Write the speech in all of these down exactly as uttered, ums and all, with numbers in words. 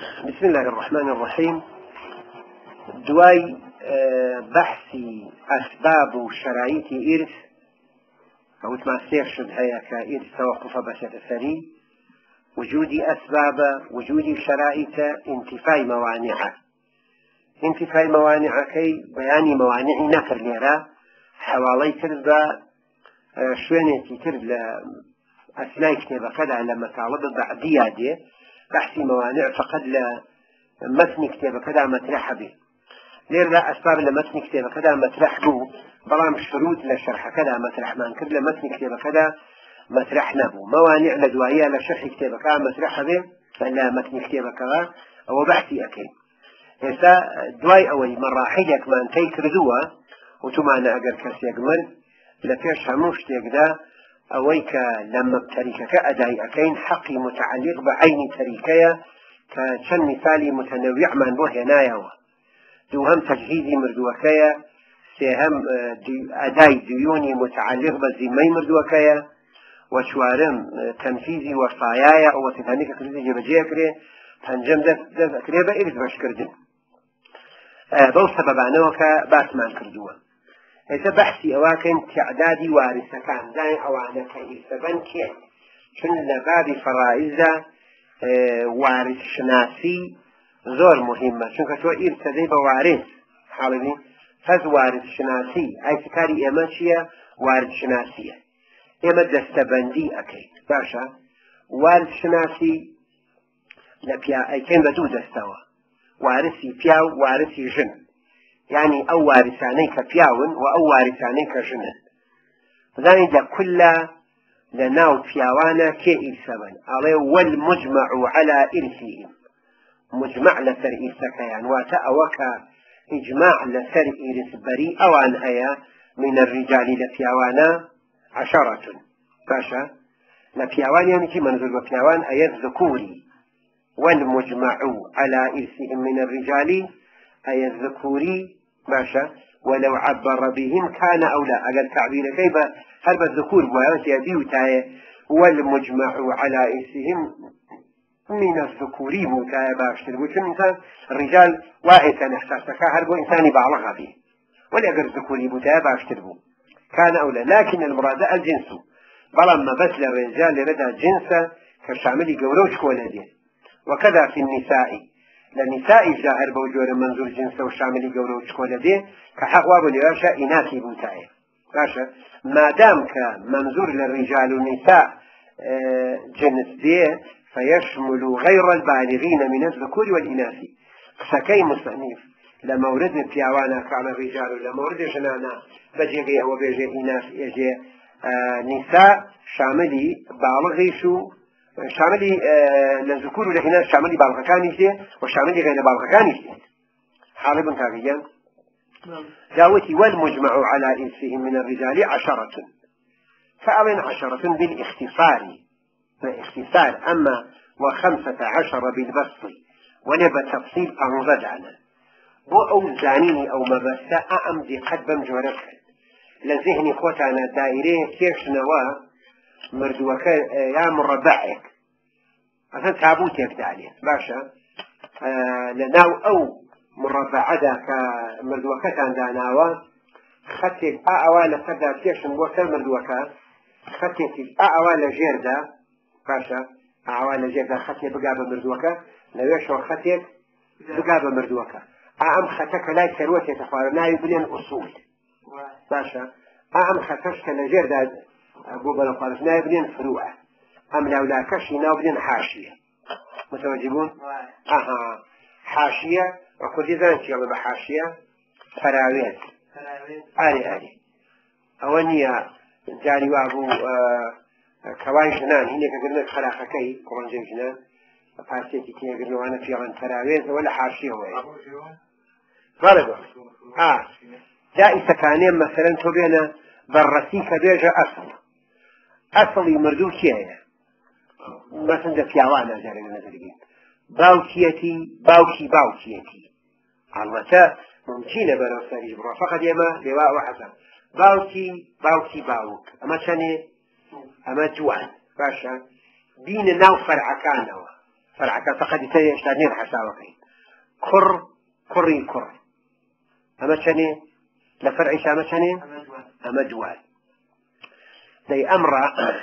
بسم الله الرحمن الرحيم. دواي بحث أسباب وشرائط إرث أو تماسير شبهة كإرث توقف بشرة سري، وجود أسباب، وجود شرائط، انتفاء موانعه. انتفاء موانع كي بيان موانع نكر ليرا حوالي تربى شوينتي تربى أثناء كتابة كذا لما طالب بعدية دي بحث موانع فقد لا متن كتابة كذا مترح به ليرا أسباب لمتن كتابة كذا مترح به بلام شروط لشرح كذا مترح ما نكر لمتن كتابة كذا مترح نبو موانع لدوائية لشرح كتابة كذا مترح به فلا متن كتابة كذا أو بحثي أكيد هسا دواي أولي مراحلك ما انتي كردوه وتمانا أقر كسي أقمر لفيش هموش تيقدا أويك لما بتريكك أداي أكين حقي متعلق بعين تريكيا كشن مثالي متنوع من بوه ينايو دوهم تجهيزي مردوكيا سيهم أداي ديوني متعلق بزيمي مردوكيا وشوارم تنفيذي وصايايا أو تفانيك كريزي جبجي أكري فانجم دف أكري بإرز باش كردن بو سببانوكا باسمان كردوه هذا بحثي أواكن تعدادي وارثة كان داي أوانا كإرثبان كين شن لباب فرائزة اه وارث شناسي زور مهمة شن كتو إرث دي بوارث حالبين فز وارث شناسي أي سكاري إماشية وارث شناسية إما دستبندي أكيد باشا وارث شناسي لبيا أي كين بدو دستوا وارثي بياو وارثي جن يعني أو وارثاني كبياون وأو وارثاني كجنن فذلك إذا كل لناو بياوانا كي إرثبان عليه والمجمع على إرثهم مجمع لسر إرثكيان وتأوكا إجماع لسر إرث بري أوان هيا من الرجال لبياوانا عشرة باشا لبياوان يعني كي منزل ببياوان أي الذكوري والمجمع على إرثهم من الرجال أي الذكوري ماشا ولو عبر بهم كان أو لا أقل تعبير كيف هرب الذكور ويأتي يبيوتاي والمجمع على إرثهم من الذكوري موتاي باشتر وشن إنسان الرجال واحد كان إحساسك هربو إنساني بعلقها فيه ولأقل الذكوري موتاي باشتر بو كان أو لا لكن المراد الجنس بلما بسل الرجال لردى جنسا كشامل قوروش كولدين وكذا في النساء لنساء جاهر بوجور منظور جنس وشامل قوله وشكوله دي كحق وابو لياشا إناثي بوتاية باشا ما دام كمنظور للرجال والنساء جنس دي فيشمل غير البالغين من الذكور والإناث فكي مصنف لمورد بياوانا كان الرجال ولمورد جنانا بجيغي أو بيجي إناث يجي نساء شاملي بالغي شو شاملي للذكور والإناث شاملي بالغ كان يجي وشاملي غير بالغ كان يجي حالبا كاغيان جاوتي والمجمع على إرثهم من الرجال عشرة فأبين عشرة بالاختصار بالاختصار أما وخمسة عشر بالبسط ونبى تفصيل أنظد عنه بو أو زانيني أو مبساء أمضي قد بمجورك لذهني خوتانا دائرين كيش نواه مردوك يا مربعك أصلا تابوتك دالين باشا آه لناو أو مربع ذاك مردوك كان داناوا خطيت أعوال قدر كيشن وصل مردوك خطيت أعوال جيردا باشا أعوال جيردا خطيت بقابة مردوك لويش خطيت بقابة مردوك أعم خطك لا يتروتي تخوارنا يبنين أصول باشا أعم خطشك لجيردا أبو بلا قالت نابلين فروع أم لو لا كشي نابلين حاشية متوجبون أها حاشية وكل ذلك يلا بحاشية فراويت آلي آلي أولي جاري وابو آه كواي جنان هنا كقلنا خلاقكي قرن جي جنان فاسيتي كي يقولوا أنا في عن فراويت ولا حاشية وين غلبة آه جائزة كانين مثلا تبينا بالرسيك بيجا أصل أصلي مردو كيه مثلا ده فيوانا جارين نزلين باوكيتي باوكي باوكيتي البته ممكنه براسي برا فقط يما لواء وحسن باوكي باوكي باوك اما شنو اما جوان باشا دين ناو فرع كانوا فرعك فقد يشتغلين حساوكين كر كري كر أما شني لفرع شام شني أما دوال زي أمر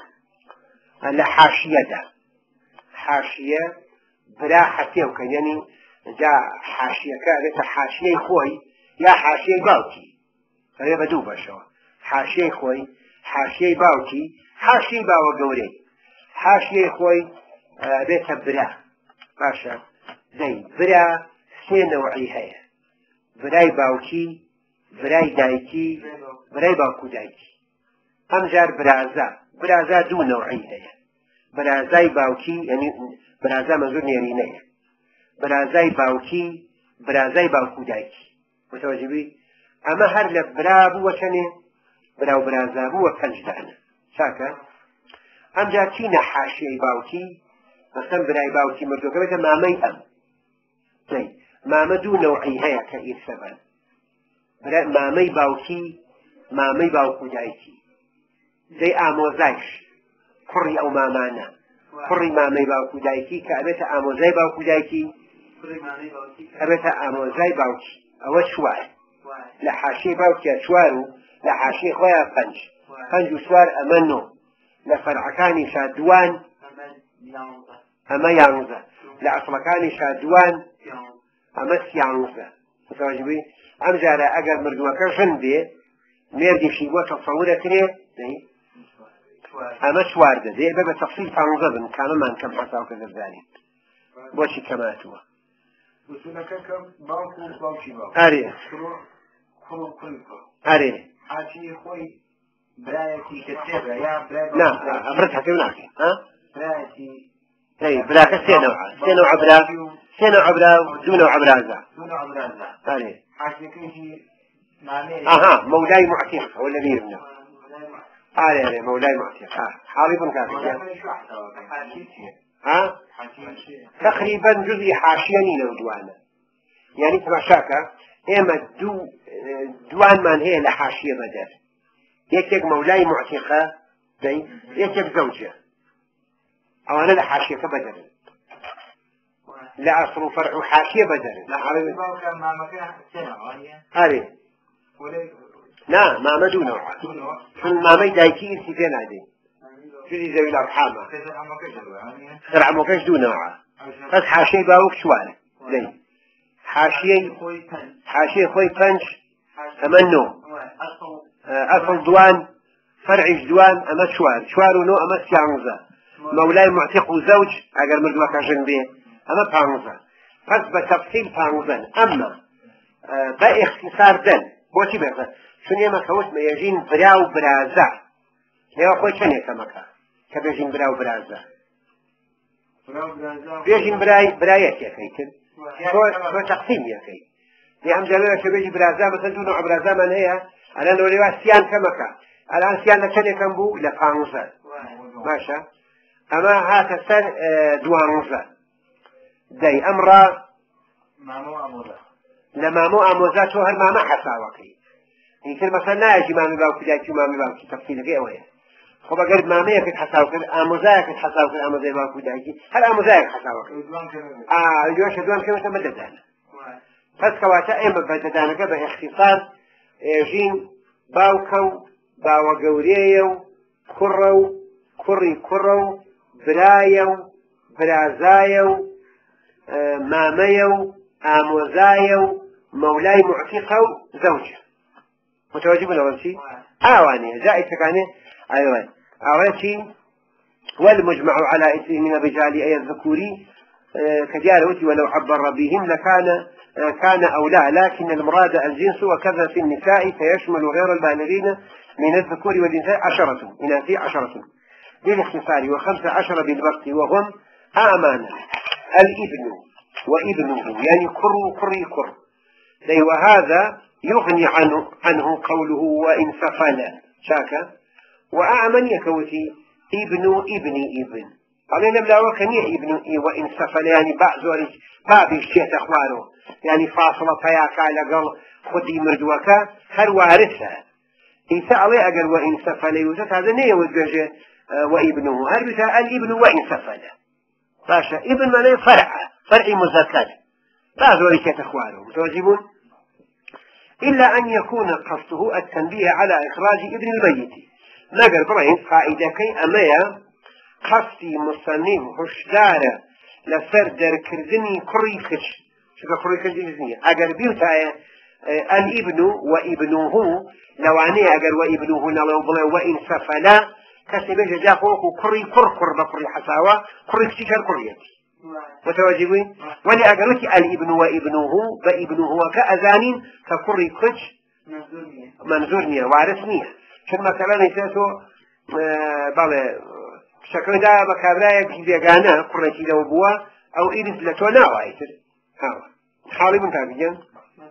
لحاشية ده حاشية بلا حاشية وكان يعني جاء حاشية كانت حاشية خوي يا حاشية باوكي فهي بدوبة شو حاشية خوي حاشية باوكي حاشية باو قولي حاشية خوي آه بيت برا باشا زي برا سي نوعي هي براي باوكي براي دايكي براي باوكو دايكي أم جار برازا برازا دو نوعي هي برازاي باوكي يعني برازا منظور نيرينيه برازاي باوكي برازاي باوكو دايكي متوجبي أما هر لبرابو وشنه براو برازابو وكنجدانه شاكا أم جار تينا حاشي باوكي مثلا براي باوكي مردو كبتا مامي أم زي ماما دو نوعي هي كإير سبان مامي باوكي مامي باوكو دايكي زي آموزايش كري أو مامانا كري مامي باوكو دايكي كأبتا آموزاي باوكو دايكي أبتا آموزاي باوكي أو شوار لحاشي باوكي شوارو لحاشي خويا فنج فنج شوار أمنو لفرعكاني شادوان أما يانزا لأصلكاني شادوان أما سيانزا متواجبي أم جارة أقل مردوكا فندي ميردي في بوتا تصورة كريه أما شوار ده زي بابا تفصيل فانزا بن كان ما نكم حساو كذا ذلك بوشي كماتوا وسنك كم باوكو باوكي باوكو أريه كرو كرو أريه حاجي خوي برايتي كتير يا براي نعم أفرتها كيف ناكي ها برايتي أي براك سينوع سينوع برا سينوع برا دونوع برازا دونوع برازا أريه حاجي كيجي معني أها مولاي معتيق ولا ميرنا أريه أريه مولاي معتيق آه حالي كافي ها تقريبا جزء حاشيني لو دوانا يعني تماشاكا إما دو دوان من هي لحاشية بدر يكتك مولاي معتقة يكتك زوجة أو أنا لحاشية بدر لا أصل فرع حاشية بدر لا عربي هذه لا ما مدو نوع ما مي دايكي سيفين هذه جزء ذوي الأرحام خرع مكش دو نوع بس حاشية باوك شوال ليه حاشية حاشية خوي بنش أمنو أصل دوان فرع دوان أما شوار شوار ونو أما سيانزا مولاي معتق وزوج أقل مردوك عشان بيه أما بانزا بس بتفصيل بانزا أما باختصار دن بوشي بيخا شنو يما كوت ما يجين براو برازا يا أخوي شنو يكمكا كبيجين براو برازا بيجين براي برايك يا كيتن هو تقسيم يا كي لأن جلالة شبيجي برازا مثلا دون عبرازا من هي أنا نولي سيان كمكا الآن سيان كان يكمبو لفانوزا ماشا أما هذا سر دوانوزا داي أمرا مامو أموزا لمامو أموزا شو هالماما حساوكي يمكن مثلا لا يجي مامي باوكي جايتي مامي باوكي تفصيل كي أوه خب أقرب مامي يكت حساوكي أموزا يكت حساوكي أموزا باوكي جايتي هل أموزا يكت حساوكي آه الجواش دوان كلمة مددانا فسكواتا إما بددانا باختصار جين باوكو باو قوريو كرو كري كرو برايو برازايو آه ماميو آموزايو مولاي معتقو زوجة متواجب الأول شيء آواني زائد تكاني أيوة أول شيء والمجمع على اسم من الرجال أي الذكوري آه كجاروتي ولو عبر بهم لكان آه كان أو لا لكن المراد الجنس وكذا في النساء فيشمل غير البالغين من الذكور والإنثى عشرة إناثي عشرة بالاختصار وخمسة عشر بالبسط وهم آمانا الابن وابنه يعني كر كري كر وهذا يغني عنه عنه قوله وإن سفل شاكا وأعمن يكوتي ابن ابن ابن قال لم لا وكني ابن وإن سفل يعني بعض ذلك باب الشيء أخوانه يعني فاصلة فياك على قل خدي مردوكا هل وارثها إن سألي أقل وإن سفل يوسف هذا نية وزوجه وابنه هل بتا الابن وإن سفل باشا ابن معناه فرع فرع مذكر بعض ورثة أخوانه متوجبون إلا أن يكون قصده التنبيه على إخراج ابن الميت مگر برين قاعدة كي أميا قصدي مصنف هشدار لسر در كردني كري خش شوف كري خش إذنية أجر بيوتا الابن وابنه لو عني أجر وابنه لو بلا وإن سفلا كسبه جاكوك كري كر كر بكري حساوة كري كشكر كريتي متواجبين ولي أجروتي الابن وابنه بابنه وكأذان ككري خش منظورنية وعرسنية شن مثلا يساتو بالله شكل دا بكابرايا في بيجانا كرتي لو بوا أو إيرز لتونا وايتر ها حالي من كابيان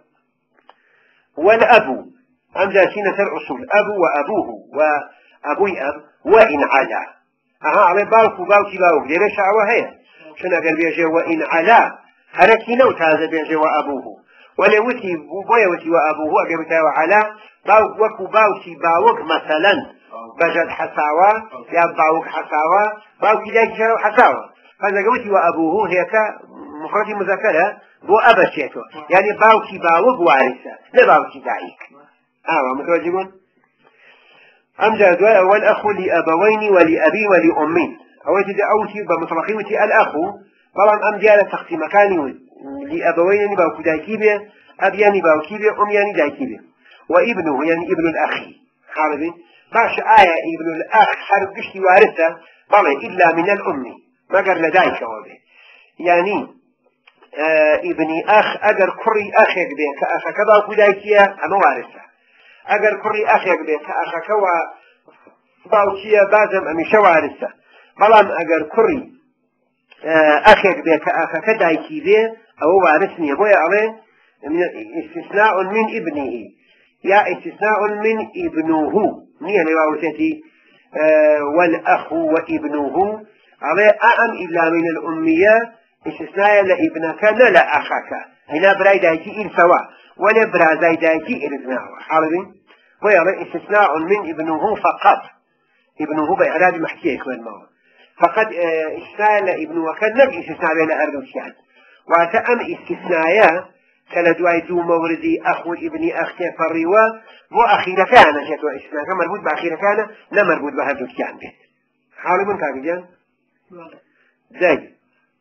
والأبو أم جالسين سر أصول أبو وأبوه وأبوي أب وإن علا أها على بالك وبالك باوك ليش شعوة هي شن أقل بيجي وإن علا هركي نوت هذا بيجي وأبوه ولا وتي بويا وتي وأبوه أقل بتاعه وعلا باوك وكو باوكي باوك مثلا بجد حساوة يا باوك حساوة باوكي لا يجرى حساوة هذا قوتي وأبوه هي كمفرد مذكرة بو أبشيته يعني باوكي باوك وارثة لا باوكي داعيك آه متواجبون أمجد والأخ لأبوين ولأبي ولأمين أوتي أوتي بمطلقيوتي الأخ طبعا أمجد تختي مكاني لأبوين باوكي دايكي به أبياني باوكي به أمياني دايكي به وابنه يعني ابن الأخي حالبين باش آية ابن الأخ حرب قشتي وارثة بلى إلا من الأم ما قال لدايك وبه يعني آه ابن أخ أجر كري أخيك به كأخ كذا وكدايكيا أما وارثة أجر كري أخيك به كأخ كوا باوكيا بازم أمي شوارثة بلام أجر كري آه أخيك به كأخ كدايكي به أو وارثني بويا عليه استثناء من ابنه يا استثناء من ابنه نيه لواوتتي آه والأخ وابنه عليه أعم إلا من الأمية استثناء لابنك لا أخاك هنا براي دايتي إن سواء ولا برازاي دايتي إرزناه حالبين ويا استثناء من ابنه فقط ابنه بإعراب محكيك والموت فقد آه استثناء لابنه وكان نبي استثناء بين أردوشيان وتأم استثناء كلا دواي دو موردي أخو ابن أختي فريوة وأخيرا كان شتوى إسلام مربوط بأخيرا كان لا مربوط بهذا كان به حاول من كاجيان زي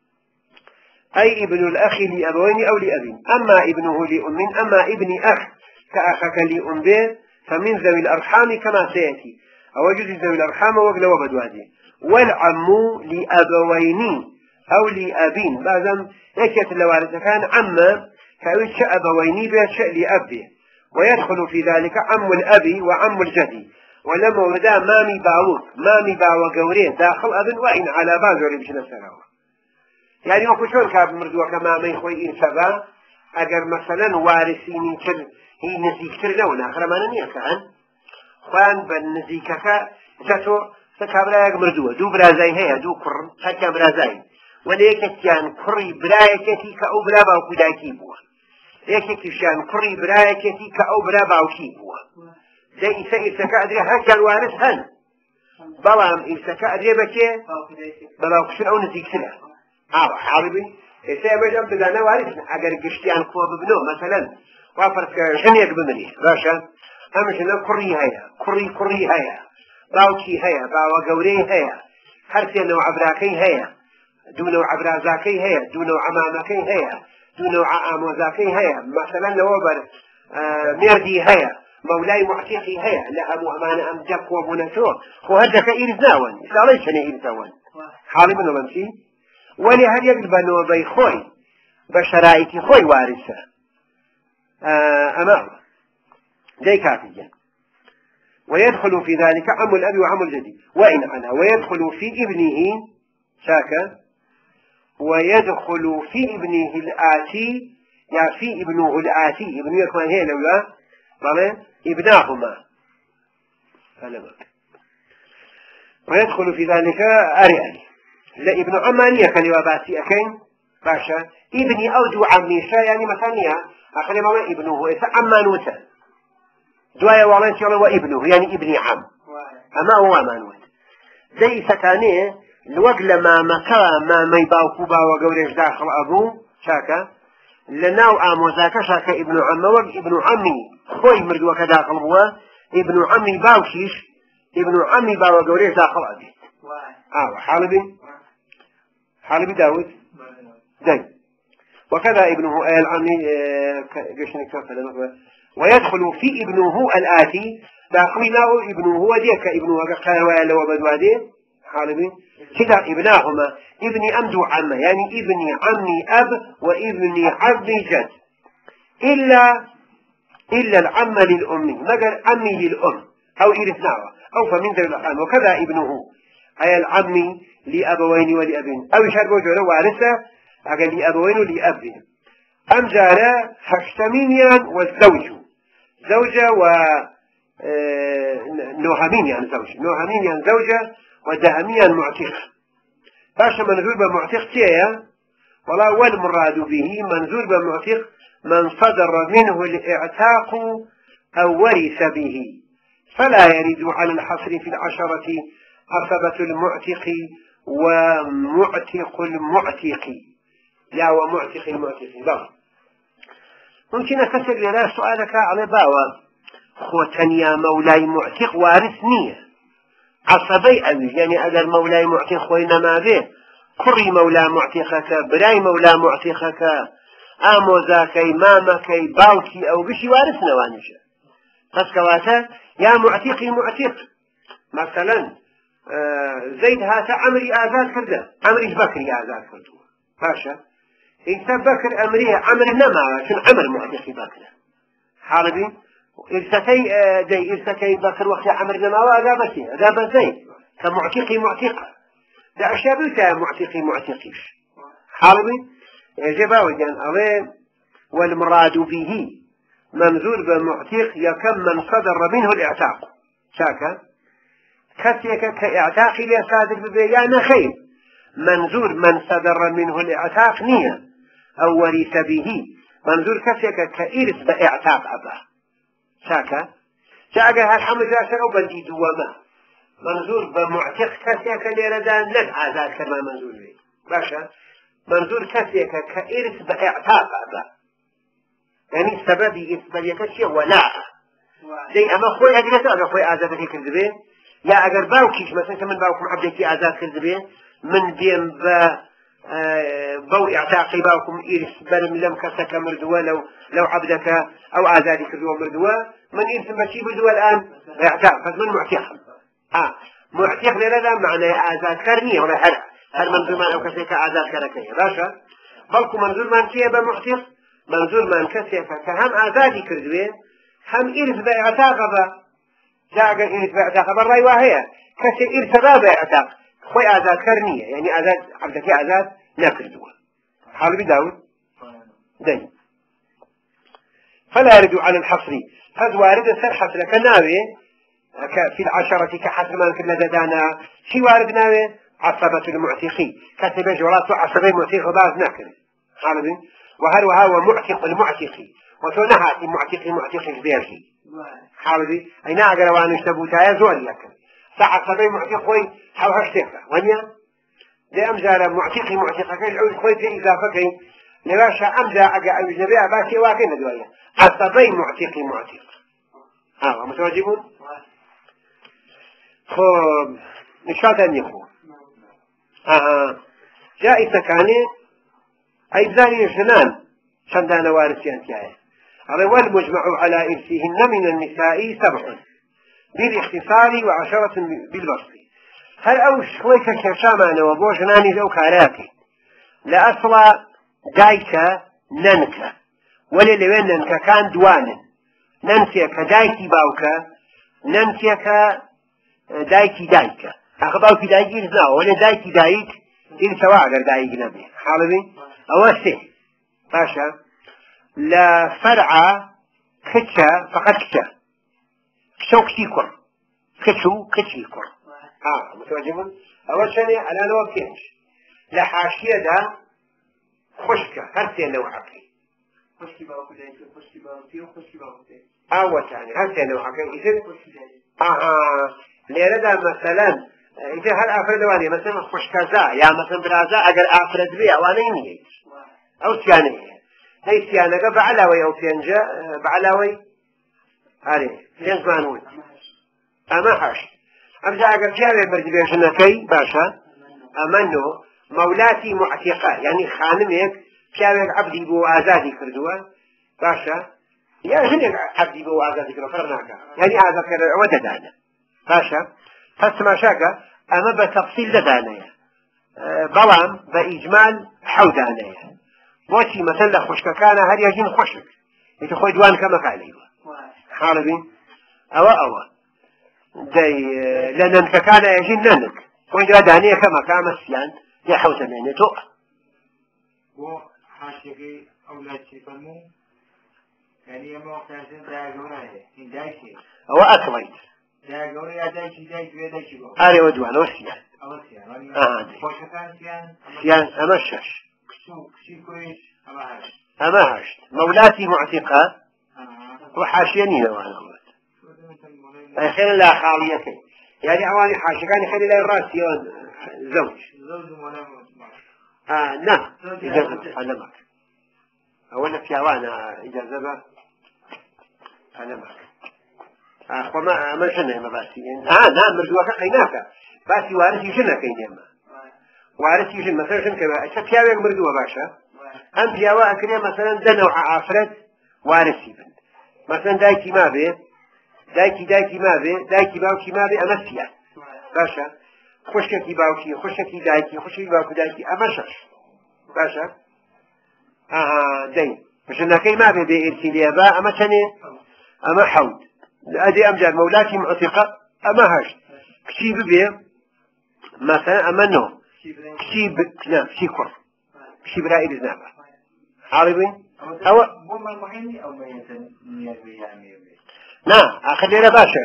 أي ابن الأخ لأبوين أو لأبين أما ابنه لأم أما ابن أخ كأخك لأم به فمن ذوي الأرحام كما سيأتي أو جزء ذوي الأرحام وقلوا بدواده والعم لأبوين أو لأبين بعضهم يكت اللوارث كان عما كأوي شأبويني به شأ لأبه ويدخل في ذلك عم الأبي وعم الجدي ولما وردا مامي باوك مامي باو قوريه داخل أبن وإن على بازوري بشنا سنوه يعني وكشون كاب مردوك مامي خوي إنسابا أجر مثلا وارثيني كر هي نزيكتر لون آخر ما ننيك عن خوان بالنزيكك جاتو سكابرايك مردوه دو برازاي هيا دو كر حتى برازاي وليك كان كري برايكتي كأو برا باوكو دايكي بوا ليك كان كري برايكتي كأو برا باوكي بوا زي إسا إسا كأدري هكا الوارث هن بلام إسا كأدري بكي بلاوكسن أو نزيكسنه آه حاربي إسا يمجم بدانا وارثنا أقر قشتيان قوة ببنو مثلا وافرت كشنيك بمني باشا أمشنا كري هيا كري كري هيا باوكي هيا باوا قوري هيا هرسي نوع عبراكي هيا دو نوع عبرازاكي هيا دو نوع عمامكي هيا دو نوع آموزاكي هيا مثلا لوبر آه مردي هيا مولاي معتقي هيا لأبو أمانة أم جك وبنتو هو هدك إرزاون إساليشني إرزاون حالي منه ممشي ولهذا يقلب أنه بيخوي بشرائك خوي وارثة آه أمام دي كافية ويدخل في ذلك عم الأبي وعم الجدي وإن أنا ويدخل في ابنه شاكا ويدخل في ابنه الآتي يعني في ابنه الآتي ابنه يكون هي لولا طالع ابناهما ويدخل في ذلك أريان لا ابن عمانية كان يواباتي أكين باشا ابني أودو عمي شا يعني مثانية أخلي ماما ابنه إذا عمانوتا دوايا والله يقول وابنه يعني ابني عم أما هو عمانوت زي ستانيه الوقت لما مكا ما ما يباوكو باو قوريش داخل أبو شاكا لناو آموزاكا شاكا ابن عم وق ابن عمي خوي مردوة كداخل هو ابن عمي باوشيش ابن عمي باو قوريش داخل أبي آه حالبي حالبي داود داي وكذا ابنه آه العمي آه ويدخل في ابنه الآتي داخلنا ابنه هو ديك ابنه قال ولا وبدوادي حالبي كذا ابناهما ابني أمد عمه يعني ابني عمي أب وابني عمي جد إلا إلا العم للأم مجر عمي للأم أو إرثناها أو فمن ذوي الأرحام وكذا ابنه أي العم لأبوين ولأبين أو يشارك وجهه وارثه أقل لأبوين ولأبين أم جارا هشتمينيا والزوج زوجة و نوهمين يعني زوج نوهمين يعني زوجة ودهميا معتق باشا منزول بمعتق تيا ولا والمراد به منزول بمعتق من صدر منه الاعتاق أو ورث به فلا يرد على الحصر في العشرة عصبة المعتق ومعتق المعتق لا ومعتق المعتق لا ممكن أكسر لنا سؤالك على باوة خوتنيا مولاي معتق وارث نية عصبي أبي يعني أجر مولاي معتق خوينا ما به كري مولا معتقك براي مولا معتقك آموزاكي مامكي باوكي أو بشي وارثنا وانشا فسكواتا يا معتقي معتق مثلا آه زيد هاتا عمري آزاد كرده عمري بكري آزاد كرده باشا إنت بكر أمريه عمر نما شن عمر معتقي بكر حالبي إرسكي دي إرسكي بكر وقت عمر نما وأذا بسي أذا بسي كمعتقي معتقة ده أشابه معتقي معتقيش حالبي جباوي جان ألين والمراد به منزول بمعتق يكم من صدر منه الإعتاق شاكا كتيك كإعتاق ليصادر ببيان خير منزول من صدر منه الإعتاق نية أو ورث به منزول كتيك كإرث بإعتاق أبا شاكا شاكا هالحمد جاشا أو بندي دوما منزول بمعتق كتيك ليردان لك عذاب كما منزول به باشا منزول كتيك كإرث بإعتاق أبا يعني السبب إثباليك شيء ولاء زي أما خوي أجلس أما خوي آزاد هيك الزبين يا أجر باوكيش مثلا من باوكم عبدك آزاد كذبين من بين با بو اعتاقي باوكم إرث بل لم كسك مردوى لو لو عبدك أو آزادي كذبوا مردوى من إرث ماشي مردوى الآن اعتاق فمن معتق آه معتق لنا معنى آزاد كرنية ولا هلا هل منظور ما أو كسك آزاد كركية باشا بلكم منظور ما انتيه بمعتق منظور ما انكسك كهم آزادي كذبين هم إرث باعتاق با جاء إرث باعتاق بالرأي وهي كسي إرث با باعتاق خوي آزاد كرنية يعني آزاد عبدك آزاد نكردوه حال بداود دين فلا يرد على الحصر هذا وارد سر حصر كناوي في العشرة كحصر ما كنا دانا شي وارد ناوي عصبة المعتقي كتب جرات عصبة المعتقي باز نكر حال بي وهل وهو معتق المعتقي وتنهى المعتقي معتقي بيرشي حال بي أين أقرأ وأن اشتبوتها زول يكر سعصبة معتق خوي حو هشتفه ونيا لأمزار معتقي معتقي العود خوي في إضافة لباشا أمزا أقا أجنبي أباسي واقين دوايا عصبي معتقي معتق ها متواجبون خب نشاط أن يخو آه جائزة كان أيضاني الزمان شندان وارثي أنتياه الروال مجمع على إرثهن من النساء سبع بالاختصار وعشرة بالبسط هل أو شوية كشامانة وبوجناني ذو كاراتي لأصل دايكا ننكا وللوين ننكا كان دوانا ننسيك دايكي باوكا ننسيك دايكي دايكا أخباوكي دايكي إذناه ولا دايكي دايك إذ سواء أقر دايك نبي حالبي أوسي باشا لا فرع كتشا فقط كتشا كتشو كتيكور كتشو كتيكور آه متوجبون أول شيء على نوع كينش لحاشية ده خشكة هرسي نوعكي خشكي باوكي دايكي خشكي باوكي وخشكي باوكي أول ثاني هرسي نوعكي إذن آه ليردا مثلا إذا هل أفرد واني مثلا خوش كذا يا مثلا برازا أجر أفرد بيا واني نيجي أو سيانة هي سيانة بعلاوي أو فينجا بعلاوي هذه فين زمانون أما حش أمجا أجر سيانة بردي شنكي باشا أمنه مولاتي معتقة يعني خانمك سيانة عبدي بو آزادي كردوا باشا يا هنك عبدي بو آزادي كردوا فرناك يعني آزاد كردوا وددانا باشا فسما شاكا أما بتفصيل لدانيا أه بلام بإجمال حودانيا بوشي مثلا خوشك كان هل يجين خوشك يتخوي دوان كما كاليو حالبين أو أو دي لأنك كان يجين ننك وإن لدانيا كما كان مسيان يحوز مني توقع و حاشقي أولاد شفمو يعني يما وقت عشان داعقونا إن دايشي أو أكليت داعقونا يا دايشي دايشي ويدايشي بو أري ودوان وسيان أو سيان آه خوشكان سيان سيان أما الشش كشو كشي كويس أما هاش أما هاشت مولاتي معتقة وحاشيني نوانا أي خير لا خاليتي يعني عواني حاشقاني خير لا الراسيون زوج زوج منام آه نعم إجازة علمك أولا في عوانا إجازة علمك أخوة ما ما شنو ما باسي آه نعم مرجوك قيناك باسي وارثي شنو كينيما وارثي شنو مثلا شنو كذا أشوف يا ويك مرجوة باشا أم في عوا أكري مثلا دنو عافرت وارثي بن مثلا دايتي ما بي دايتي دايتي ما بي دايتي باوكي ما بي أمسيا باشا خوشكي باوكي خوشكي دايتي خوشكي باوكي دايتي أمشش باشا آه دين مش إنك ما بي بإرسالية با أما تاني أما حود أدي أمجاد مولاتي معتقة أما هاش كشي ببي مثلا أما نو كشي ب لا كشي كور كشي برائي بزنابة عارفين أو بوما المحيني أو ما ينسى نيابي يعني نعم أخذ لنا باشا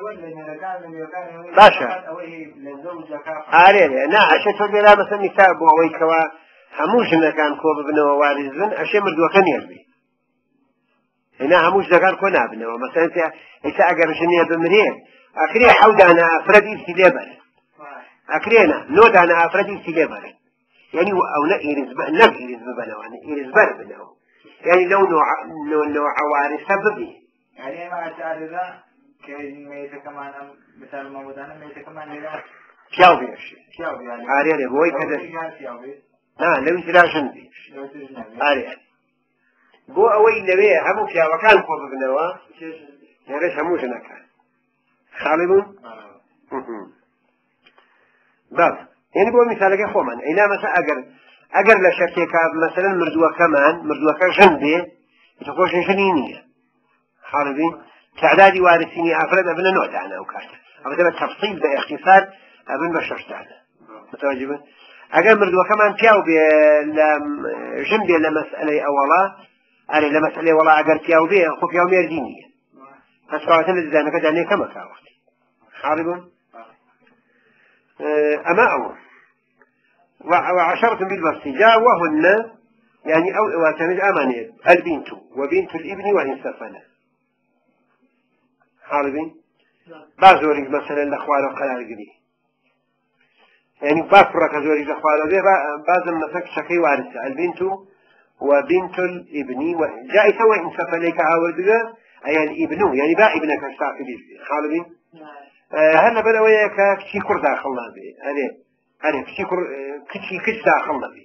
باشا عاريه نعم عشان تقول لنا مثلا نساء بوعوي كوا هموش إنه كان كوب ابنه وارزن عشان مردوا كان يلبي هنا هموش ذكر كنا ابنه ومثلا إنت إنت أجر شنيا بمريه أخري حود أنا أفرد إستلابر أخرينا نود أنا أفرد إستلابر يعني أو نإيرز ب نإيرز ببناه يعني إيرز بر بناه يعني لو نوع نوع عوارض سببي يعني ما أشعر كأن ميت كمان مثال ما بدنا ميت كمان هنا شاو بيش شاو يعني عاريه بوي كذا لا لو يتراشن بي عاريه بو أوي نبي همو فيها وكان كوب بنوا يرش هموش نكان خالبون باب يعني بو مثال كخومن إلى مثلا أجر أجر لشركة مثلا مردوا كمان مردوا كجن بي تقولش شنينية حاربين تعدادي وارثيني أفراد ابن نوع دعنا وكاتا أبدا التفصيل باختصار ابن بشرش دعنا متواجبا أجر مردوا كمان تياو بجن بي لمسألة أولا أنا لمسألة ولا أجر تياو بي خوك يوم يردينية فسكواتنا لذلك دعني كما كاوت حاربون أما أمر وعشرة بالبسط جاء وهن يعني أو واتمج أمانية البنت وبنت الابن وإن سفنا حاربين بازوري مثلا الأخوال وقلال قدي يعني بافرة كزوري الأخوال وذي بازم مثلا شكي وارثة البنت وبنت الابن جاء سوى إن سفنيك عاودها أي الابن يعني با ابنك الساقي حاربين هلا بلا وياك كشي كر داخلنا به أنا أنا كشي كر كشي كش داخلنا به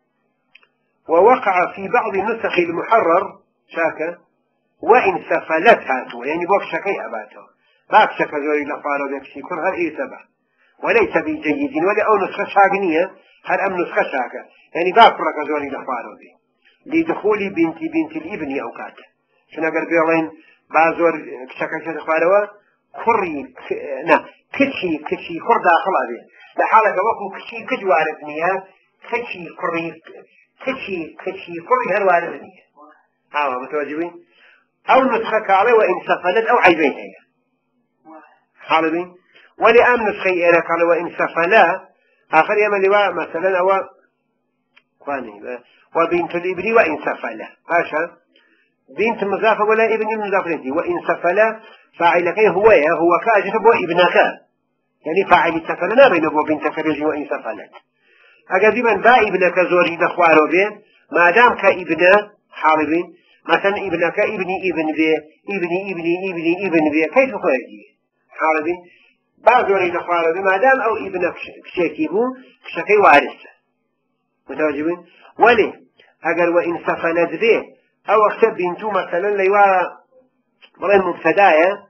ووقع في بعض النسخ المحرر شاكا وإن سفلت هاتوا يعني بوك شكي أباته باك شكا زوري لقارو ذا كشي كر هل إيه سبع وليس بجيد ولا أو نسخة شاقنية هل أم نسخة شاكا يعني باك رك زوري لقارو ذي لدخول بنتي بنت الابن أو كاتا شنو قال بيولين بازور شكا شكا لقارو خري ك... نا كشي كشي خر داخل هذه لحالة وقو كشي كجوارثنيها كشي خري كشي كشي خري هالوارثنيها ها متواجبين أو نسخة عليه وإن سفلت أو عيبين هي حالبين ولأم نسخي إليك على وإن سفلا آخر يوم اللواء مثلا أو قاني وبنت الإبن وإن سفلا هاشا بنت مضافة ولا ابن مضافة وإن سفلا فاعلك هو هو كاجت بو ابنك يعني فاعل انسفل بين أبو بنت فرج وإن سفلت أجد من با ابنك زوري دخوارو به ما دام كابن حالبين مثلا ابنك ابني ابن به ابني ابني ابني ابن به كيف خرجي حالبين با زوري دخوارو به ما دام أو ابنك شكيبو شكي وارث متوجبين ولي أجر وإن سفلت به أو اختب بنتو مثلا ليوا مرين مبتداية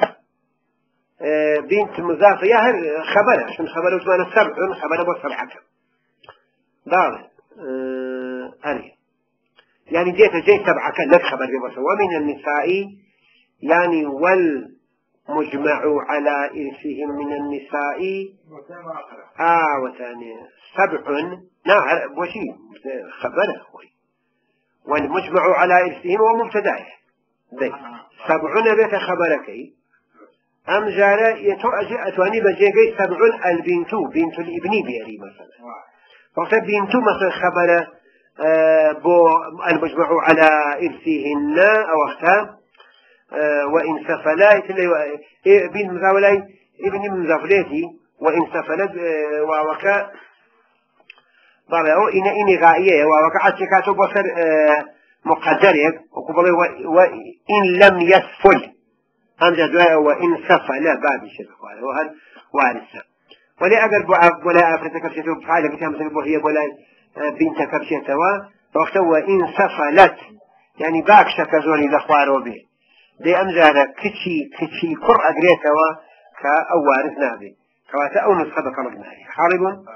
بنت مضافة يا هل خبرها عشان خبره وثمان السبع خبره بوصل حكم ضابط أري يعني جيت جيت سبعة كان لك خبر بوصل ومن النساء يعني والمجمع على إرثهم من النساء آه وثاني سبع نعم وشي خبره أخوي والمجمع على إرثهم ومبتداه سبعون بيت خبرك أم جارة يتواني بجيجي سبعون البنتو بنت الابن بيري مثلا وقت بنتو مثلا خبر آه بو المجمع على إرثهن أو أختها آه وإن سفلات بنت مزاولاي ابن مزافلاتي وإن سفلت آه ووكا ضرعوا إن إني غائية ووكا أتكاتو بصر آه مقدرك وقبله وإن لم يسفل أمجد وإن سفل باب الشرك وهذا وارثة ولا أقرب ولا أفرتك بشيته بفعله كتاب مثل بوهي ولا بنتك بشيته وقت وإن سفلت يعني باك شك زوري لأخواره به دي أمجد كتشي كتشي كر أقريته كأوارث نابي كواتا أو نصبك رجناه حارب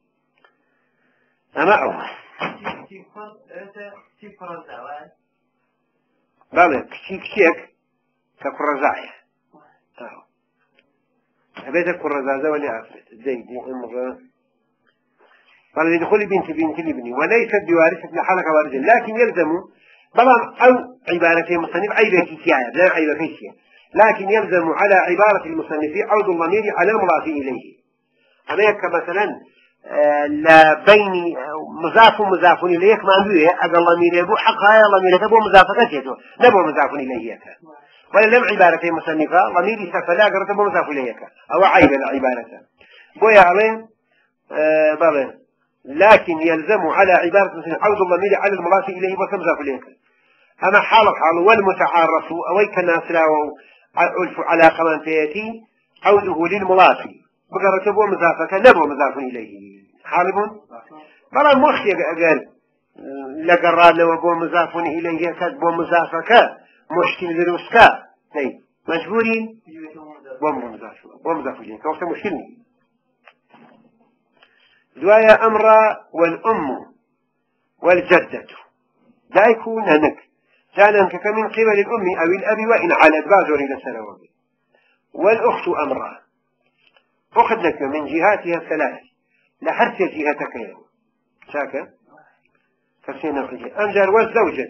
أما أول بله كشي كشيك كقرزاية أهو أبيت القرزازة ولا عفرت زي دي أمغا قال لدخول بنت بنت الابن وليست بوارثة لحالك وارثة لكن يلزم طبعا أو عبارة المصنف عيبة كيسية لا عيبة كيسية لكن يلزم على عبارة المصنف عود الضمير على المضاف إليه أما مثلا لا بين مضاف ومضاف إليه ما نبيه أجل الله ميريبو حقها يا الله ميريبو مضافة كتيتو نبو مضاف إليه ولا لم عبارة مصنفة ضمير سفلا قرأت مضاف إليه أو عيب العبارة بويا عليه آه بابا لكن يلزم على عبارة مصنف عود الضمير على المضاف إليه ومضاف إليه أما حال حال والمتعارف أو كناس لا ألف على قمانتيتي عوده للمضاف بقرأت بو مضافة نبو مضاف إليه حالبون بلا مخي قال لقرأنا وبو مضاف إليه كذبو مضافك مشكل دروسك أي مجبورين بو مضاف بو مضاف إليه كوقت مشكلني دوايا أمر والأم والجدة لا يكون هناك كان كمن قبل الأم أو الأب وإن على بازور إلى السنوات والأخت أمرها أخذنك من جهاتها الثلاث لحرت جهتك يا شاكا كسينا خجي أنجر والزوجة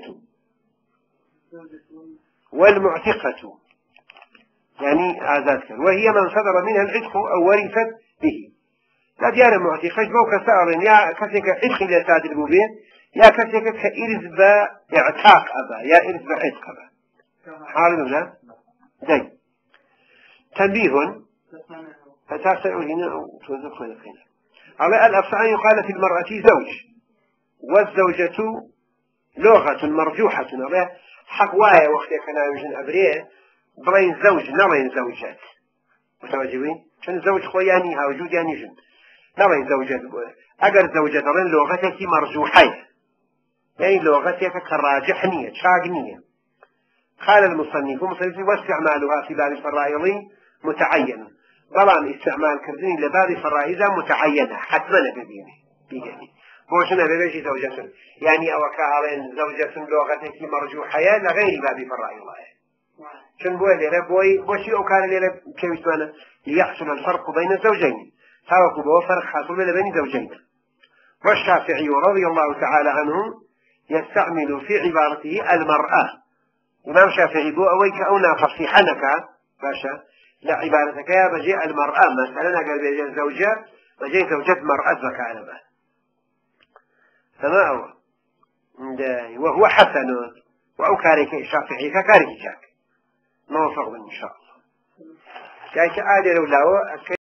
والمعتقة يعني آزادك وهي من صدر منها العتق أو ورثت به لا ديانا معتقة بوك سأر يا كسيك عتق إلى ساد المبين يا كسيك كإرز بإعتاق أبا يا إرز بعتق أبا حال لا زي تنبيه فتاسع هنا وتوزق هنا على الأفعال يقال في المرأة زوج والزوجة لغة مرجوحة حق وايا وقت كنا يوجد أبريه برين زوج نرين زوجات متواجبين شن زوج خوياني ها وجود يعني جن نرين زوجات أجر زوجات رين لغتك مرجوحة يعني لغتك كراجحنية شاقنية قال المصنف المصنف واستعمالها في باب الفرائض متعين طبعا استعمال كردين لباب فرائض متعينة حتما ببينه بيجاني بوشنا ببيش زوجة يعني أو كهارين زوجة لغتك مرجوحة لغير باب فرائض شن بوي لربوي بوشي أو كان لرب كيفانا ليحصل الفرق بين الزوجين سواء بو فرق حاصل بين زوجين والشافعي رضي الله تعالى عنه يستعمل في عبارته المرأة إمام شافعي بو أويك أونا فصيحنك باشا لا عبارتك يا بجي المرأة مثلا قال بجي الزوجة بجي زوجة مرأة مكان به فما هو وهو حسن وأكارك شافعي ككارك شاك ما وفق إن شاء الله جايش عادل ولاو